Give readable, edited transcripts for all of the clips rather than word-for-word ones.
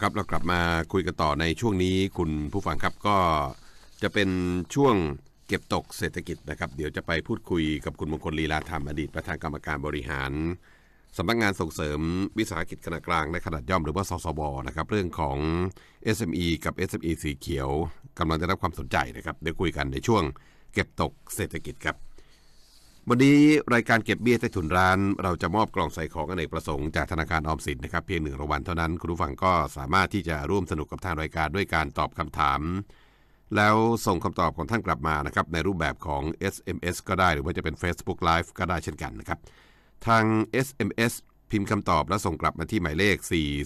ครับเรากลับมาคุยกันต่อในช่วงนี้คุณผู้ฟังครับก็จะเป็นช่วงเก็บตกเศรษฐกิจนะครับเดี๋ยวจะไปพูดคุยกับคุณมงคลลีลาธรรมอดีตประธานกรรมการบริหารสำนักงานส่งเสริมวิสาหกิจขนาดกลางและขนาดย่อมหรือว่าสสบนะครับเรื่องของ SME กับ SME สีเขียวกำลังได้รับความสนใจนะครับเดี๋ยวคุยกันในช่วงเก็บตกเศรษฐกิจครับวันนี้รายการเก็บเบี้ยใต้ถุนร้านเราจะมอบกล่องใส่ของอเนกประสงค์จากธนาคารออมสินนะครับเพียง1 รางวัลเท่านั้นคุณผู้ฟังก็สามารถที่จะร่วมสนุกกับทางรายการด้วยการตอบคำถามแล้วส่งคำตอบของท่านกลับมานะครับในรูปแบบของ SMS ก็ได้หรือว่าจะเป็น Facebook Live ก็ได้เช่นกันนะครับทาง SMS พิมพ์คำตอบแล้วส่งกลับมาที่หมายเลข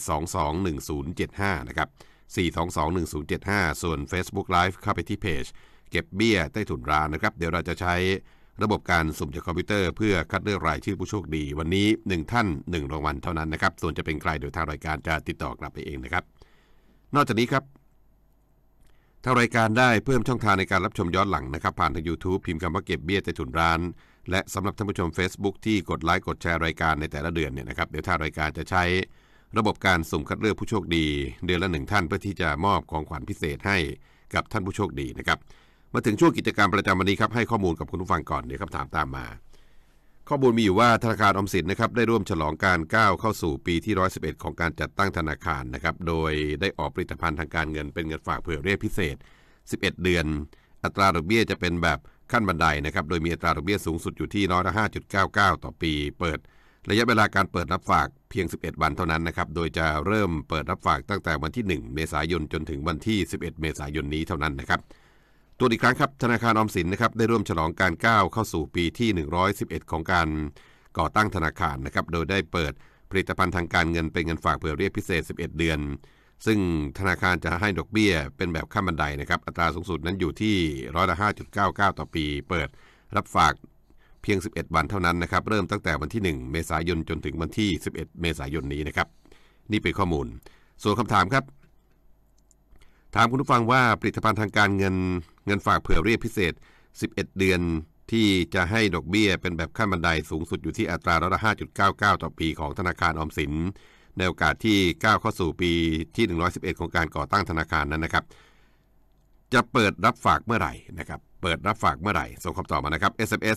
4221075นะครับ4221075ส่วน Facebook Live เข้าไปที่เพจเก็บเบี้ยใต้ถุนร้านนะครับเดี๋ยวเราจะใช้ระบบการสุ่มจากคอมพิวเตอร์เพื่อคัดเลือกรายชื่อผู้โชคดีวันนี้1ท่าน1 รางวัลเท่านั้นนะครับส่วนจะเป็นใครโดยทางรายการจะติดต่อกลับไปเองนะครับนอกจากนี้ครับทางรายการได้เพิ่มช่องทางในการรับชมย้อนหลังนะครับผ่านทาง YouTube พิมพ์คำว่าเก็บเบี้ยใต้ถุนร้านและสำหรับท่านผู้ชม Facebook ที่กดไลค์กดแชร์รายการในแต่ละเดือนเนี่ยนะครับเดี๋ยวทางรายการจะใช้ระบบการสุ่มคัดเลือกผู้โชคดีเดือนละ1ท่านเพื่อที่จะมอบของขวัญพิเศษให้กับท่านผู้โชคดีนะครับมาถึงช่วงกิจกรรมประจำวันนี้ครับให้ข้อมูลกับคุณผู้ฟังก่อนเดี๋ยวคำถามตามมาข้อมูลมีอยู่ว่าธนาคารออมสินนะครับได้ร่วมฉลองการก้าวเข้าสู่ปีที่111ของการจัดตั้งธนาคารนะครับโดยได้ออกผลิตภัณฑ์ทางการเงินเป็นเงินฝากเผื่อเรียกพิเศษ11เดือนอัตราดอกเบี้ยจะเป็นแบบขั้นบันไดนะครับโดยมีอัตราดอกเบี้ยสูงสุดอยู่ที่5.99%ต่อปีเปิดระยะเวลาการเปิดรับฝากเพียง11วันเท่านั้นนะครับโดยจะเริ่มเปิดรับฝากตั้งแต่วันที่1เมษายนจนถึงวันที่11เมษายนนี้เท่านั้นนะครับตัวอีกครั้งครับธนาคารออมสินนะครับได้ร่วมฉลองการก้าวเข้าสู่ปีที่111ของการก่อตั้งธนาคารนะครับโดยได้เปิดผลิตภัณฑ์ทางการเงินเป็นเงินฝากเผื่อเรียกพิเศษ11เดือนซึ่งธนาคารจะให้ดอกเบี้ยเป็นแบบขั้นบันไดนะครับอัตราสูงสุดนั้นอยู่ที่5.99%ต่อปีเปิดรับฝากเพียง11วันเท่านั้นนะครับเริ่มตั้งแต่วันที่1เมษายนจนถึงวันที่11เมษายนนี้นะครับนี่เป็นข้อมูลส่วนคำถามครับถามคุณผู้ฟังว่าผลิตภัณฑ์ทางการเงินฝากเผื่อเรียกพิเศษ11เดือนที่จะให้ดอกเบี้ยเป็นแบบขั้นบันไดสูงสุดอยู่ที่อัตรา5.99%ต่อปีของธนาคารออมสินในโอกาสที่ก้าวเข้าสู่ปีที่111ของการก่อตั้งธนาคารนั้นนะครับจะเปิดรับฝากเมื่อไหร่นะครับเปิดรับฝากเมื่อไหร่ส่งคำตอบมานะครับ SMS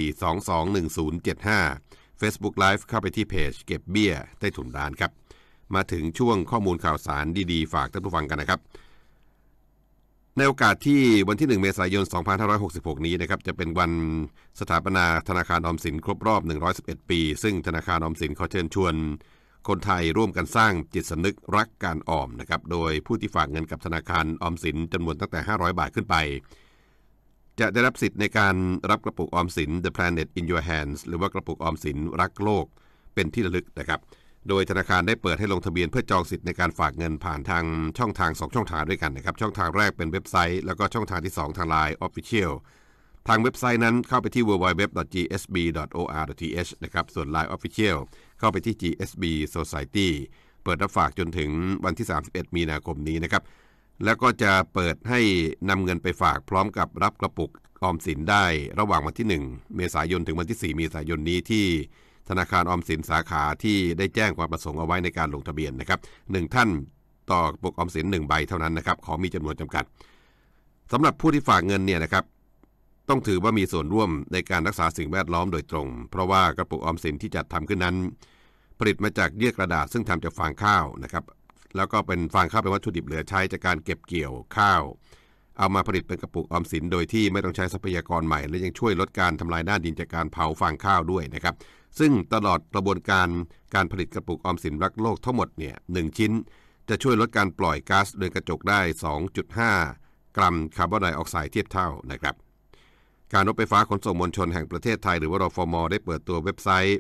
4221075 Facebook Live เข้าไปที่เพจเก็บเบี้ยใต้ถุนร้านครับมาถึงช่วงข้อมูลข่าวสารดีๆฝากท่านผู้ฟังกันนะครับในโอกาสที่วันที่1เมษายน2566นี้นะครับจะเป็นวันสถาปนาธนาคารออมสินครบรอบ111ปีซึ่งธนาคารออมสินขอเชิญชวนคนไทยร่วมกันสร้างจิตสำนึกรักการออมนะครับโดยผู้ที่ฝากเงินกับธนาคารออมสินจำนวนตั้งแต่500 บาทขึ้นไปจะได้รับสิทธิ์ในการรับกระปุกออมสิน The Planet in Your Hands หรือว่ากระปุกออมสินรักโลกเป็นที่ระลึกนะครับโดยธนาคารได้เปิดให้ลงทะเบียนเพื่อจองสิทธิ์ในการฝากเงินผ่านทางช่องทาง2ช่องทางด้วยกันนะครับช่องทางแรกเป็นเว็บไซต์แล้วก็ช่องทางที่2ทาง LINE Official ทางเว็บไซต์นั้นเข้าไปที่ www.gsb.or.th นะครับส่วน LINE Official เข้าไปที่ GSB Society เปิดรับฝากจนถึงวันที่31มีนาคมนี้นะครับแล้วก็จะเปิดให้นำเงินไปฝากพร้อมกับรับกระปุกออมสินได้ระหว่างวันที่1เมษายนถึงวันที่4เมษายนนี้ที่ธนาคารออมสินสาขาที่ได้แจ้งความประสงค์เอาไว้ในการลงทะเบียนนะครับ1ท่านต่อกระปุกออมสิน1ใบเท่านั้นนะครับขอมีจำนวนจำกัดสำหรับผู้ที่ฝากเงินเนี่ยนะครับต้องถือว่ามีส่วนร่วมในการรักษาสิ่งแวดล้อมโดยตรงเพราะว่ากระปุกออมสินที่จัดทำขึ้นนั้นผลิตมาจากเยื่อกระดาษซึ่งทำจากฟางข้าวนะครับแล้วก็เป็นฟางข้าวเป็นวัตถุดิบเหลือใช้จากการเก็บเกี่ยวข้าวเอามาผลิตเป็นกระปุกออมสินโดยที่ไม่ต้องใช้ทรัพยากรใหม่และยังช่วยลดการทำลายหน้าดินจากการเผาฟางข้าวด้วยนะครับซึ่งตลอดกระบวนการผลิตกระปุกออมสินรักโลกทั้งหมดเนี่ย1ชิ้นจะช่วยลดการปล่อยก๊าซเรือนกระจกได้ 2.5 กรัมคาร์บอนไดออกไซด์เทียบเท่านะครับการรถไฟฟ้าขนส่งมวลชนแห่งประเทศไทยหรือว่ารฟม.ได้เปิดตัวเว็บไซต์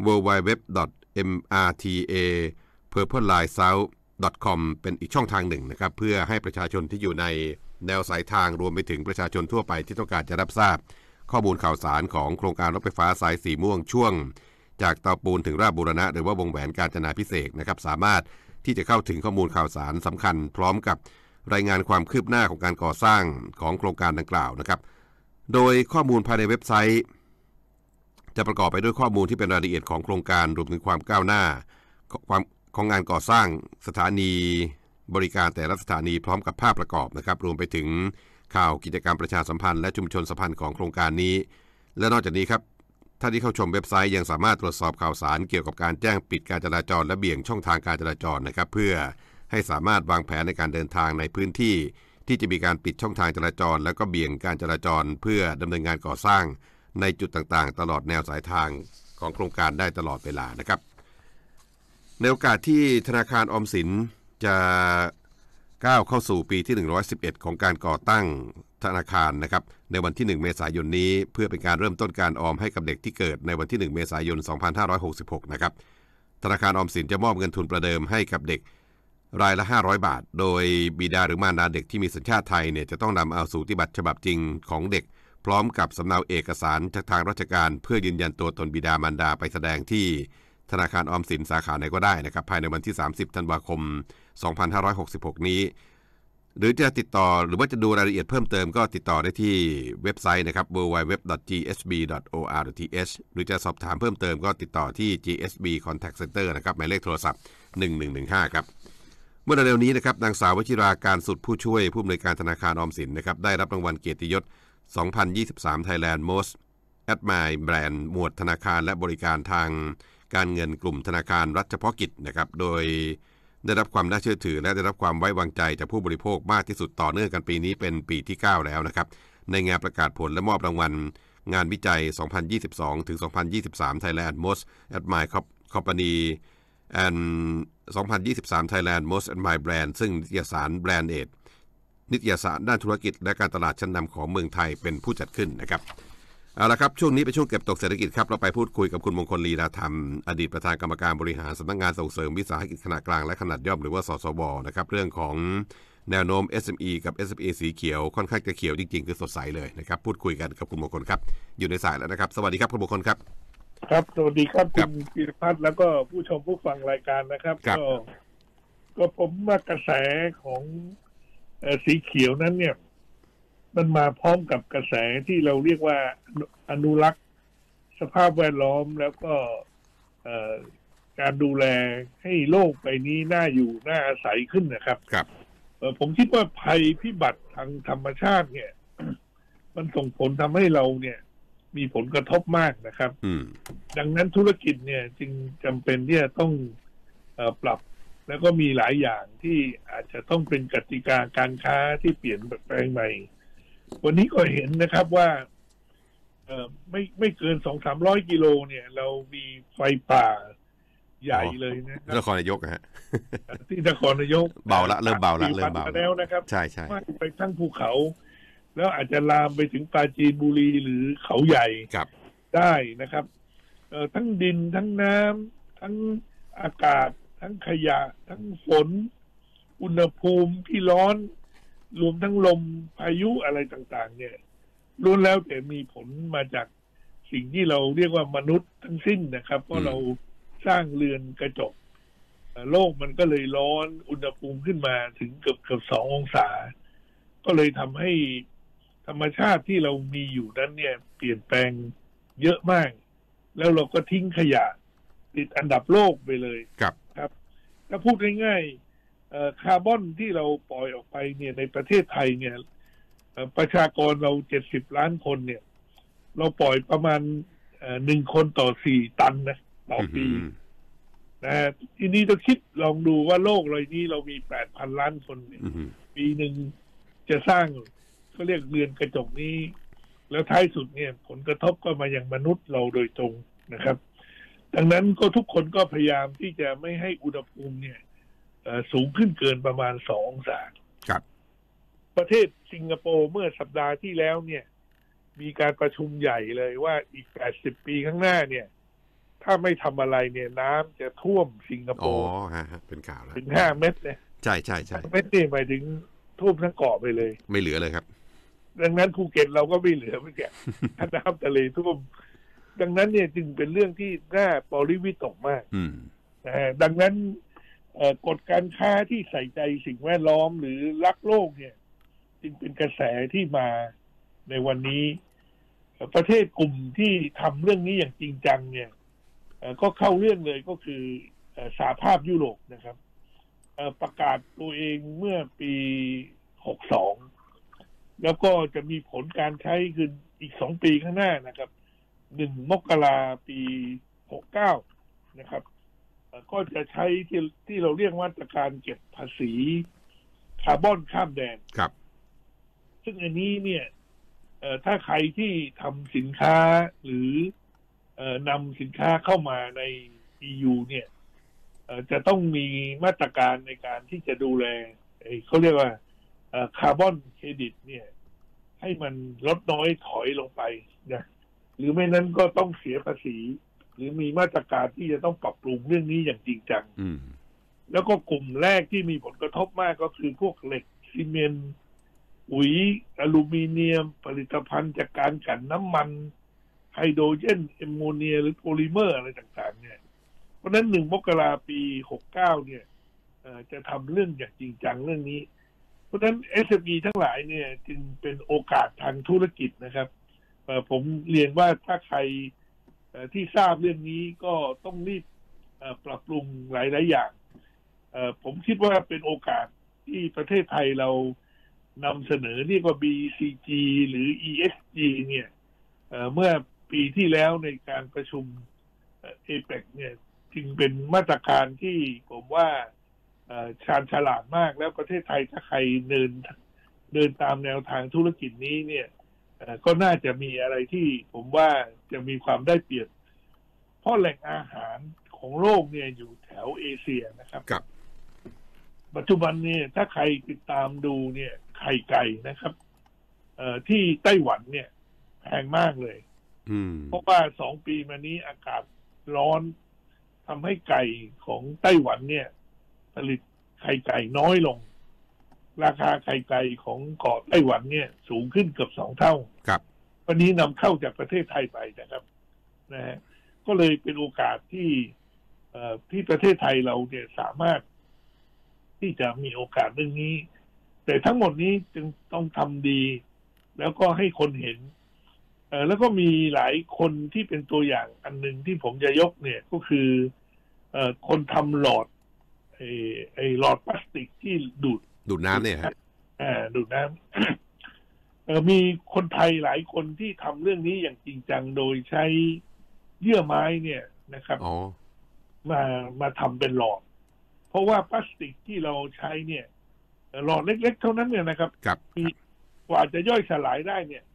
www.mrta.purplelinesouth.com เป็นอีกช่องทางหนึ่งนะครับเพื่อให้ประชาชนที่อยู่ในแนวสายทางรวมไปถึงประชาชนทั่วไปที่ต้องการจะรับทราบข้อมูลข่าวสารของโครงการรถไฟฟ้าสายสีม่วงช่วงจากเตาปูนถึงราชบูรณะหรือว่าวงแหวนกาญจนาภิเษกนะครับสามารถที่จะเข้าถึงข้อมูลข่าวสารสำคัญพร้อมกับรายงานความคืบหน้าของการก่อสร้างของโครงการดังกล่าวนะครับโดยข้อมูลภายในเว็บไซต์จะประกอบไปด้วยข้อมูลที่เป็นรายละเอียดของโครงการรวมถึงความก้าวหน้าของงานก่อสร้างสถานีบริการแต่ละสถานีพร้อมกับภาพประกอบนะครับรวมไปถึงข่าวกิจกรรมประชาสัมพันธ์และชุมชนสัมพันธ์ของโครงการนี้และนอกจากนี้ครับท่านที่เข้าชมเว็บไซต์ยังสามารถตรวจสอบข่าวสารเกี่ยวกับการแจ้งปิดการจราจรและเบี่ยงช่องทางการจราจรนะครับเพื่อให้สามารถวางแผนในการเดินทางในพื้นที่ที่จะมีการปิดช่องทางจราจรและก็เบี่ยงการจราจรเพื่อดำเนินงานก่อสร้างในจุดต่างๆตลอดแนวสายทางของโครงการได้ตลอดเวลานะครับในโอกาสที่ธนาคารออมสินจะก้าวเข้าสู่ปีที่111ของการก่อตั้งธนาคารนะครับในวันที่1เมษายนนี้เพื่อเป็นการเริ่มต้นการออมให้กับเด็กที่เกิดในวันที่1เมษายน2566นะครับธนาคารออมสินจะมอบเงินทุนประเดิมให้กับเด็กรายละ500บาทโดยบิดาหรือมารดาเด็กที่มีสัญชาติไทยเนี่ยจะต้องนำเอาสูติบัตรฉบับจริงของเด็กพร้อมกับสำเนาเอกสารจากทางราชการเพื่อยืนยันตัวตนบิดามารดาไปแสดงที่ธนาคารออมสินสาขาไหนก็ได้นะครับภายในวันที่30ธันวาคม2566นี้หรือจะติดต่อหรือว่าจะดูรายละเอียดเพิ่มเติมก็ติดต่อได้ที่เว็บไซต์นะครับ www.gsb.or.th หรือจะสอบถามเพิ่มเติมก็ติดต่อที่ GSB Contact Center นะครับหมายเลขโทรศัพท์1115ครับเมื่อเร็วนี้นะครับนางสาววชิราการสุดผู้ช่วยผู้อำนวยการธนาคารออมสินนะครับได้รับรางวัลเกียรติยศ2023 Thailand Most Admired Brand หมวดธนาคารและบริการทางการเงินกลุ่มธนาคารรัฐเฉพาะกิจนะครับโดยได้รับความน่าเชื่อถือและได้รับความไว้วางใจจากผู้บริโภคมากที่สุดต่อเนื่องกันปีนี้เป็นปีที่9แล้วนะครับในงานประกาศผลและมอบรางวัลงานวิจัย2022ถึง2023 Thailand Most Admired Company and 2023 Thailand Most Admired Brand ซึ่งนิตยสาร Brand Age นิตยสารด้านธุรกิจและการตลาดชั้นนำของเมืองไทยเป็นผู้จัดขึ้นนะครับเอาละครับช่วงนี้เป็นช่วงเก็บตกเศรษฐกิจครับเราไปพูดคุยกับคุณมงคลลีลาธรรมอดีตประธานกรรมการบริหารสำนักงานส่งเสริมวิสาหกิจขนาดกลางและขนาดย่อมหรือว่าสสวนะครับเรื่องของแนวโน้ม SME กับ SME สีเขียวค่อนข้างจะเขียวจริงๆคือสดใสเลยนะครับพูดคุยกันกับคุณมงคลครับอยู่ในสายแล้วนะครับสวัสดีครับคุณมงคลครับครับสวัสดีครับคุณพีรพัฒน์แล้วก็ผู้ชมผู้ฟังรายการนะครับก็ผมว่ากระแสของสีเขียวนั้นเนี่ยมันมาพร้อมกับกระแสที่เราเรียกว่าอนุรักษ์สภาพแวดล้อมแล้วก็การดูแลให้โลกใบนี้น่าอยู่น่าอาศัยขึ้นนะครับผมคิดว่าภัยพิบัติทางธรรมชาติเนี่ยมันส่งผลทำให้เราเนี่ยมีผลกระทบมากนะครับดังนั้นธุรกิจเนี่ยจึงจำเป็นที่จะต้องปรับแล้วก็มีหลายอย่างที่อาจจะต้องเป็นกติกาการค้าที่เปลี่ยนแปลงใหม่วันนี้ก็เห็นนะครับว่าไม่เกิน 200-300 กิโลเนี่ยเรามีไฟป่าใหญ่เลยนะครับนครนายกฮะที่นครนายกเบาละเริ่มเบาละเริ่มเบาแล้วนะครับใช่ใช่ไปทั้งภูเขาแล้วอาจจะลามไปถึงปราจีนบุรีหรือเขาใหญ่ได้นะครับทั้งดินทั้งน้ำทั้งอากาศทั้งขยะทั้งฝนอุณหภูมิที่ร้อนรวมทั้งลมพายุอะไรต่างๆเนี่ยล้วนแล้วแต่มีผลมาจากสิ่งที่เราเรียกว่ามนุษย์ทั้งสิ้นนะครับเพราะเราสร้างเรือนกระจกโลกมันก็เลยร้อนอุณหภูมิขึ้นมาถึงเกือบ2 องศาก็เลยทำให้ธรรมชาติที่เรามีอยู่นั้นเนี่ยเปลี่ยนแปลงเยอะมากแล้วเราก็ทิ้งขยะติดอันดับโลกไปเลยครับถ้าพูดง่ายๆคาร์บอนที่เราปล่อยออกไปเนี่ยในประเทศไทยเนี่ยประชากรเรา70 ล้านคนเนี่ยเราปล่อยประมาณ1 คนต่อ4 ตันนะต่อปีนะทีนี้ต้องคิดลองดูว่าโลกเรานี้เรามี 8,000 ล้านคนเนี่ยปีหนึ่งจะสร้างก็เรียกเรือนกระจกนี้แล้วท้ายสุดเนี่ยผลกระทบก็มาอย่างมนุษย์เราโดยตรงนะครับดังนั้นก็ทุกคนก็พยายามที่จะไม่ให้อุณหภูมิเนี่ยสูงขึ้นเกินประมาณ2 องศาครับประเทศสิงคโปร์เมื่อสัปดาห์ที่แล้วเนี่ยมีการประชุมใหญ่เลยว่าอีก80 ปีข้างหน้าเนี่ยถ้าไม่ทำอะไรเนี่ยน้ำจะท่วมสิงคโปร์เป็นข่าวแล้วถึง5 เมตรเนี่ยใช่ 5 เมตรนี่หมายถึงท่วมทั้งเกาะไปเลยไม่เหลือเลยครับดังนั้นภูเก็ตเราก็ไม่เหลือเมื่อกี้น้ำทะเลท่วมดังนั้นเนี่ยจึงเป็นเรื่องที่น่าปริวิตกมากดังนั้นกฎการค้าที่ใส่ใจสิ่งแวดล้อมหรือรักโลกเนี่ยจึงเป็นกระแสที่มาในวันนี้ประเทศกลุ่มที่ทำเรื่องนี้อย่างจริงจังเนี่ยก็เข้าเรื่องเลยก็คือสหภาพยุโรปนะครับประกาศตัวเองเมื่อปี62แล้วก็จะมีผลการใช้คืออีก2 ปีข้างหน้านะครับ1 มกราปี69นะครับก็จะใช้ที่เราเรียกมาตรการเก็บภาษีคาร์บอนข้ามแดนครับซึ่งอันนี้เนี่ยถ้าใครที่ทำสินค้าหรือนำสินค้าเข้ามาใน EU เนี่ยจะต้องมีมาตรการในการที่จะดูแลเขาเรียกว่าคาร์บอนเครดิตเนี่ยให้มันลดน้อยถอยลงไปนะหรือไม่นั้นก็ต้องเสียภาษีหรือมีมาตรการที่จะต้องปรับปรุงเรื่องนี้อย่างจริงจังแล้วก็กลุ่มแรกที่มีผลกระทบมากก็คือพวกเหล็กซีเมนต์ปุ๋ยอลูมิเนียมผลิตภัณฑ์จากการกลั่นน้ำมันไฮโดรเจนแอมโมเนียหรือโพลิเมอร์อะไรต่างๆเนี่ยเพราะฉะนั้น1 มกราปี69เนี่ยจะทำเรื่องอย่างจริงจังเรื่องนี้เพราะฉะนั้น SME ทั้งหลายเนี่ยจึงเป็นโอกาสทางธุรกิจนะครับผมเรียนว่าถ้าใครที่ทราบเรื่องนี้ก็ต้องรีบปรับปรุงหลายๆอย่างผมคิดว่าเป็นโอกาสที่ประเทศไทยเรานำเสนอเรียกว่า BCG หรือ ESG เนี่ยเมื่อปีที่แล้วในการประชุม APEC เนี่ยจึงเป็นมาตรการที่ผมว่าชาญฉลาดมากแล้วประเทศไทยถ้าใครเดินตามแนวทางธุรกิจนี้เนี่ยก็น่าจะมีอะไรที่ผมว่าจะมีความได้เปรียบเพราะแหล่งอาหารของโลกเนี่ยอยู่แถวเอเชียนะครับปัจจุบันเนี่ยถ้าใครติดตามดูเนี่ยไข่ไก่นะครับที่ไต้หวันเนี่ยแพงมากเลยเพราะว่า2 ปีมานี้อากาศร้อนทำให้ไก่ของไต้หวันเนี่ยผลิตไข่ไก่น้อยลงราคาไข่ไก่ของเกาะไต้หวันเนี่ยสูงขึ้นเกือบ2 เท่าครับวันนี้นำเข้าจากประเทศไทยไปนะครับนะฮะก็เลยเป็นโอกาสที่ประเทศไทยเราเนี่ยสามารถที่จะมีโอกาสเรื่องนี้แต่ทั้งหมดนี้จึงต้องทำดีแล้วก็ให้คนเห็นแล้วก็มีหลายคนที่เป็นตัวอย่างอันหนึ่งที่ผมจะยกเนี่ยก็คือคนทำหลอดหลอดพลาสติกที่ดูดน้ำเนี่ยฮะดูดน้ำมีคนไทยหลายคนที่ทำเรื่องนี้อย่างจริงจังโดยใช้เยื่อไม้เนี่ยนะครับมาทำเป็นหลอดเพราะว่าพลาสติกที่เราใช้เนี่ยหลอดเล็กๆเท่านั้นเนี่ยนะครับมีกว่าจะย่อยสลายได้เนี่ย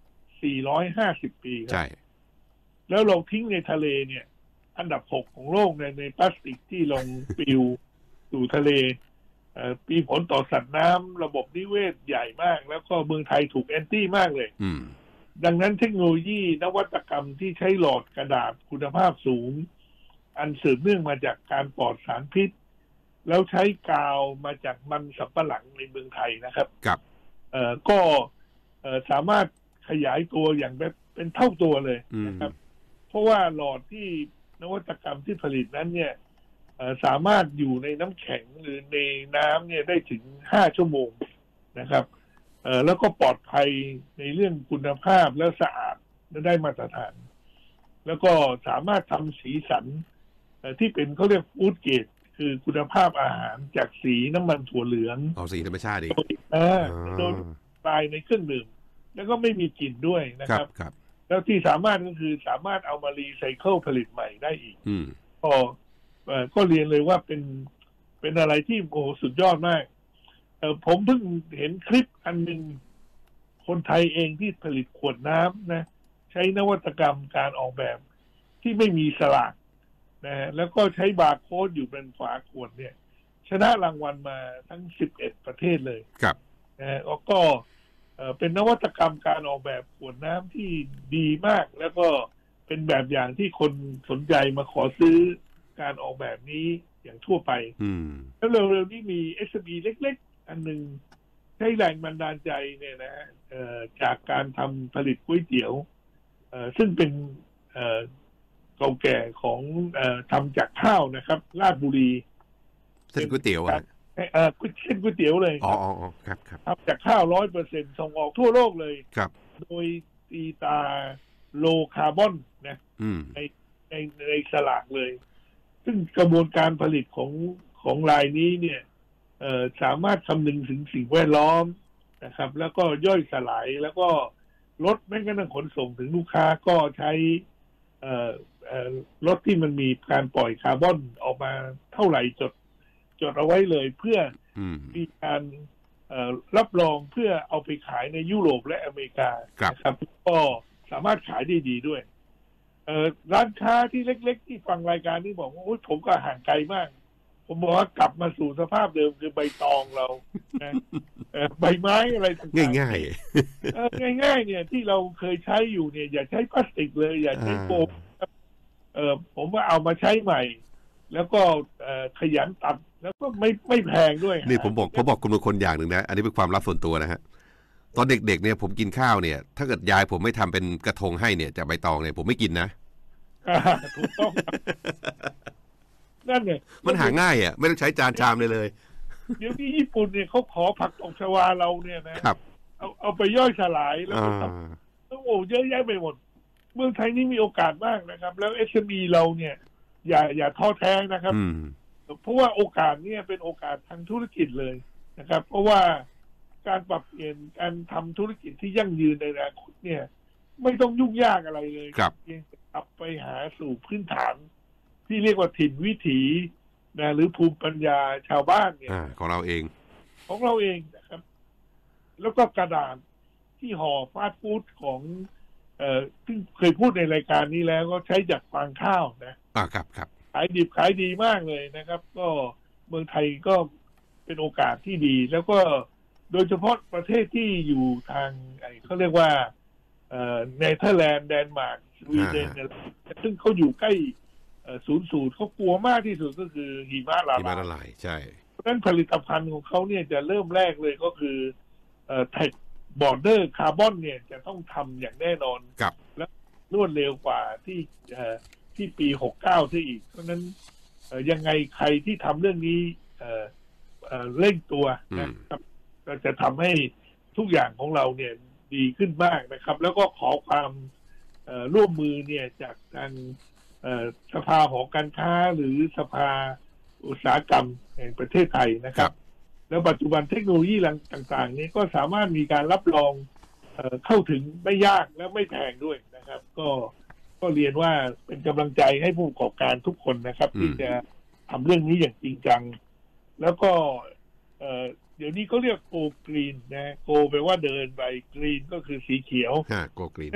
450 ปีครับแล้วเราทิ้งในทะเลเนี่ยอันดับ6ของโลกในพลาสติกที่ลงปลิวสู่ทะเลมีผลต่อสัตว์น้ำระบบนิเวศใหญ่มากแล้วก็เมืองไทยถูกแอนตี้มากเลยดังนั้นเทคโนโลยีนวัตกรรมที่ใช้หลอดกระดาษคุณภาพสูงอันสืบเนื่องมาจากการปลอดสารพิษแล้วใช้กาวมาจากมันสำปะหลังในเมืองไทยนะครับก็สามารถขยายตัวอย่างแบบเป็นเท่าตัวเลยนะครับเพราะว่าหลอดที่นวัตกรรมที่ผลิตนั้นเนี่ยสามารถอยู่ในน้ำแข็งหรือในน้ำเนี่ยได้ถึง5 ชั่วโมงนะครับแล้วก็ปลอดภัยในเรื่องคุณภาพและสะอาดและได้มาตรฐานแล้วก็สามารถทำสีสันที่เป็นเขาเรียกฟู้ดเกรดคือคุณภาพอาหารจากสีน้ำมันถั่วเหลืองสีธรรมชาติดิโดยปลายในเครื่องดื่มแล้วก็ไม่มีกลิ่นด้วยนะครับแล้วที่สามารถก็คือสามารถเอามารีไซเคิลผลิตใหม่ได้อีกก็เรียนเลยว่าเป็นอะไรที่โอ้สุดยอดมากผมเพิ่งเห็นคลิปอันหนึ่งคนไทยเองที่ผลิตขวดน้ำนะใช้นวัตกรรมการออกแบบที่ไม่มีสลากนะแล้วก็ใช้บาร์โค้ดอยู่เป็นฝาขวดเนี่ยชนะรางวัลมาทั้ง11 ประเทศเลยครับนะก็เป็นนวัตกรรมการออกแบบขวดน้ำที่ดีมากแล้วก็เป็นแบบอย่างที่คนสนใจมาขอซื้อการออกแบบนี้อย่างทั่วไปแล้วเร็วๆนี้มี SME เล็กๆอันหนึ่งใช้แรงบันดาลใจเนี่ยนะจากการทำผลิตก๋วยเตี๋ยวซึ่งเป็นเก่าแก่ของทำจากข้าวนะครับราชบุรีเส้นก๋วยเตี๋ยวเส้นก๋วยเตี๋ยวเลยครับทำจากข้าว 100% ส่งออกทั่วโลกเลยครับโดยตีตาโลคาร์บอนนะในสลากเลยซึ่งกระบวนการผลิตของรายนี้เนี่ยสามารถคำนึงถึงสิ่งแวดล้อมนะครับแล้วก็ย่อยสลายแล้วก็ลดแม้กระทั่งขนส่งถึงลูกค้าก็ใช้รถที่มันมีการปล่อยคาร์บอนออกมาเท่าไหร่จดเอาไว้เลยเพื่อมีการรับรองเพื่อเอาไปขายในยุโรปและอเมริกาครับก็สามารถขายได้ดีด้วยร้านค้าที่เล็กๆที่ฟังรายการนี้บอกว่าผมก็ห่างไกลมากผมบอกว่ากลับมาสู่สภาพเดิมคือใบตองเราใบไม้อะไรต่างๆง่ายๆง่ายๆเนี่ยที่เราเคยใช้อยู่เนี่ยอย่าใช้พลาสติกเลยอย่าใช้โฟมผมว่าเอามาใช้ใหม่แล้วก็ขยันตัดแล้วก็ไม่แพงด้วยนี่ผมบอกคุณบางคนอย่างหนึ่งนะอันนี้เป็นความลับส่วนตัวนะฮะตอนเด็กๆเนี่ยผมกินข้าวเนี่ยถ้าเกิดยายผมไม่ทำเป็นกระทงให้เนี่ยจากใบตองเนี่ยผมไม่กินนะถูกต้องนั่นเนี่ยมันหาง่ายอ่ะไม่ต้องใช้จานชามเลยเดี๋ยวนี้ญี่ปุ่นเนี่ยเขาขอผักตบชวาเราเนี่ยนะครับเอาไปย่อยสลายแล้วก็ทำต้องโอ้เยอะแยะไปหมดเมืองไทยนี่มีโอกาสมากนะครับแล้ว SME เราเนี่ยอย่าท้อแท้นะครับเพราะว่าโอกาสเนี่ยเป็นโอกาสทางธุรกิจเลยนะครับเพราะว่าการปรับเปลี่ยนการทำธุรกิจที่ยั่งยืนในอนาคตเนี่ยไม่ต้องยุ่งยากอะไรเลยเพียงแต่กลับไปหาสู่พื้นฐานที่เรียกว่าถิ่นวิถีนะหรือภูมิปัญญาชาวบ้านเนี่ยของเราเองนะครับแล้วก็กระดาษที่ห่อฟาสต์ฟู้ดของซึ่งเคยพูดในรายการนี้แล้วก็ใช้จากฟางข้าวครับขายดิบขายดีมากเลยนะครับก็เมืองไทยก็เป็นโอกาสที่ดีแล้วก็โดยเฉพาะประเทศที่อยู่ทางเขาเรียกว่าเนเธอร์แลนด์เดนมาร์กสวีเดนซึ่งเขาอยู่ใกล้ศูนย์เขากลัวมากที่สุดก็คือหิมะละลายใช่เพราะฉะนั้นผลิตภัณฑ์ของเขาเนี่ยจะเริ่มแรกเลยก็คือแท็กบอร์เดอร์คาร์บอนเนี่ยจะต้องทำอย่างแน่นอนและรวดเร็วกว่าที่ปี69ที่อีกเพราะฉะนั้นยังไงใครที่ทำเรื่องนี้เร่งตัวนะครับก็จะทำให้ทุกอย่างของเราเนี่ยดีขึ้นมากนะครับแล้วก็ขอความร่วมมือเนี่ยจากทางสภาหอการค้าหรือสภาอุตสาหกรรมแห่งประเทศไทยนะครับแล้วปัจจุบันเทคโนโลยีต่างๆนี้ก็สามารถมีการรับรองเข้าถึงไม่ยากและไม่แพงด้วยนะครับก็เรียนว่าเป็นกำลังใจให้ผู้ประกอบการทุกคนนะครับที่จะทำเรื่องนี้อย่างจริงจังแล้วก็เดี๋ยวนี้เขาเรียกโกกรีนนะโกแปลว่าเดินไปกรีนก็คือสีเขียวโกกรีน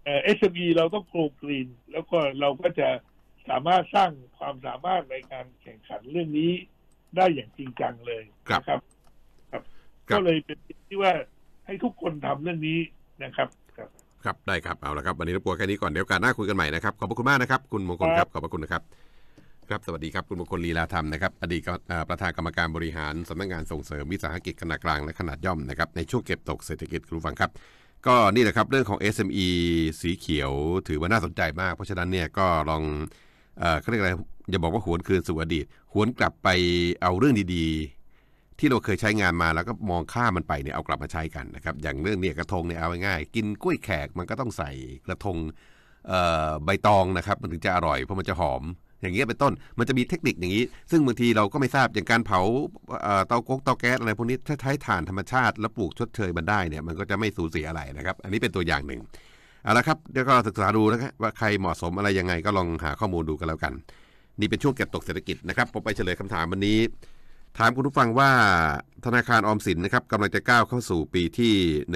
SME เราต้องโกกรีนแล้วก็เราก็จะสามารถสร้างความสามารถในการแข่งขันเรื่องนี้ได้อย่างจริงจังเลยนะครับก็เลยเป็นที่ว่าให้ทุกคนทำเรื่องนี้นะครับครับได้ครับเอาละครับวันนี้รบกวนแค่นี้ก่อนเดี๋ยวการหน้าคุยกันใหม่นะครับขอบพระคุณมากนะครับคุณมงคลครับขอบพระคุณนะครับครับสวัสดีครับคุณมงคลลีลาธรรมนะครับอดีตประธานกรรมการบริหารสำนักงานส่งเสริมวิสาหกิจขนาดกลางและขนาดย่อมนะครับในช่วงเก็บตกเศรษฐกิจคุณผู้ฟังครับก็นี่แหละครับเรื่องของ SME สีเขียวถือว่าน่าสนใจมากเพราะฉะนั้นเนี่ยก็ลองเขาเรียกอะไรอย่าบอกว่าหวนคืนสู่อดีตหวนกลับไปเอาเรื่องดีๆที่เราเคยใช้งานมาแล้วก็มองข้ามมันไปเนี่ยเอากลับมาใช้กันนะครับอย่างเรื่องเนี่ยกระทงเนี่ยเอาง่ายๆกินกล้วยแขกมันก็ต้องใส่กระทงใบตองนะครับมันถึงจะอร่อยเพราะมันจะหอมอย่างเงี้ยเป็นต้นมันจะมีเทคนิคอย่างนี้ซึ่งบางทีเราก็ไม่ทราบอย่างการเผาเตาแก๊สอะไรพวกนี้ถ้าใช้ถ่านธรรมชาติแล้วปลูกชดเชยมันได้เนี่ยมันก็จะไม่สูญเสียอะไรนะครับอันนี้เป็นตัวอย่างหนึ่งเอาละครับเดี๋ยวก็ศึกษาดูนะครับว่าใครเหมาะสมอะไรยังไงก็ลองหาข้อมูลดูกันแล้วกันนี่เป็นช่วงเก็บตกเศรษฐกิจนะครับผมไปเฉลยคำถามวันนี้ถามคุณผู้ฟังว่าธนาคารออมสินนะครับกำลังจะก้าวเข้าสู่ปีที่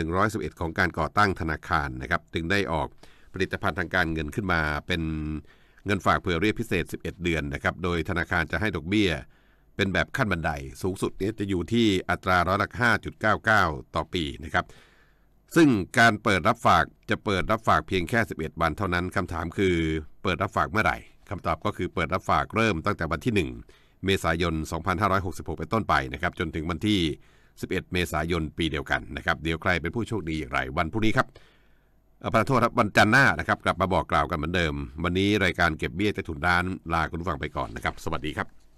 111ของการก่อตั้งธนาคารนะครับจึงได้ออกผลิตภัณฑ์ทางการเงินขึ้นมาเป็นเงินฝากเผื่อเรียกพิเศษ11เดือนนะครับโดยธนาคารจะให้ดอกเบี้ยเป็นแบบขั้นบันไดสูงสุดนี้จะอยู่ที่อัตราร้อยละ 5.99 ต่อปีนะครับซึ่งการเปิดรับฝากจะเปิดรับฝากเพียงแค่11วันเท่านั้นคำถามคือเปิดรับฝากเมื่อไหร่คำตอบก็คือเปิดรับฝากเริ่มตั้งแต่วันที่1เมษายน2566เป็นต้นไปนะครับจนถึงวันที่11เมษายนปีเดียวกันนะครับเดี๋ยวใครเป็นผู้โชคดีอย่างไรวันพรุ่งนี้ครับประโทษครับวันจันทร์หน้านะครับกลับมาบอกกล่าวกันเหมือนเดิมวันนี้รายการเก็บเบี้ยใต้ถุนร้านลาคุณผู้ฟังไปก่อนนะครับสวัสดีครับ